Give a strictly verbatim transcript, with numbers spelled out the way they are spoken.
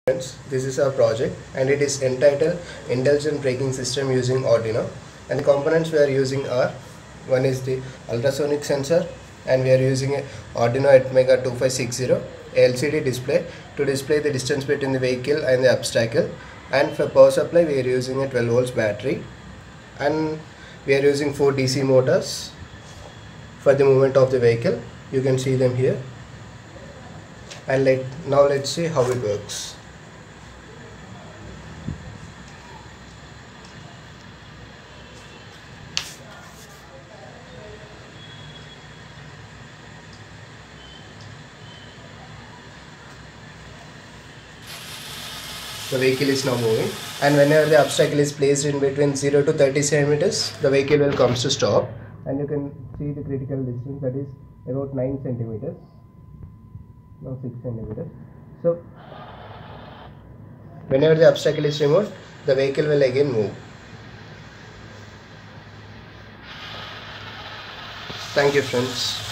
Friends, this is our project and it is entitled Intelligent Braking System using Arduino, and the components we are using are: one is the ultrasonic sensor, and we are using a Arduino Atmega two five six zero, a L C D display to display the distance between the vehicle and the obstacle, and for power supply we are using a twelve volts battery, and we are using four D C motors for the movement of the vehicle. You can see them here, and let now let's see how it works. The vehicle is now moving, and whenever the obstacle is placed in between zero to thirty centimeters, the vehicle will comes to stop, and you can see the critical distance, that is about nine centimeters, now six centimeters. So whenever the obstacle is removed, the vehicle will again move. Thank you, friends.